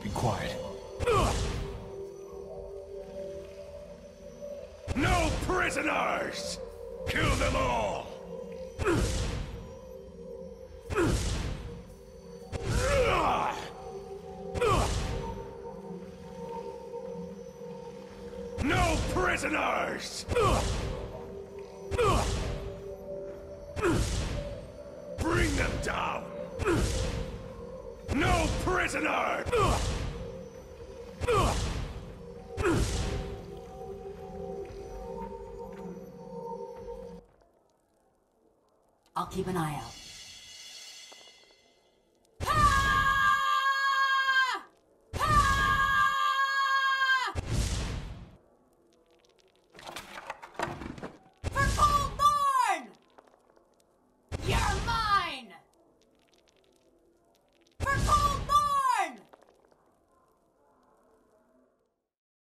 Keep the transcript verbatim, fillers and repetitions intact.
Be quiet. No prisoners! Kill them all! No prisoners! Bring them down! No prisoner! I'll keep an eye out.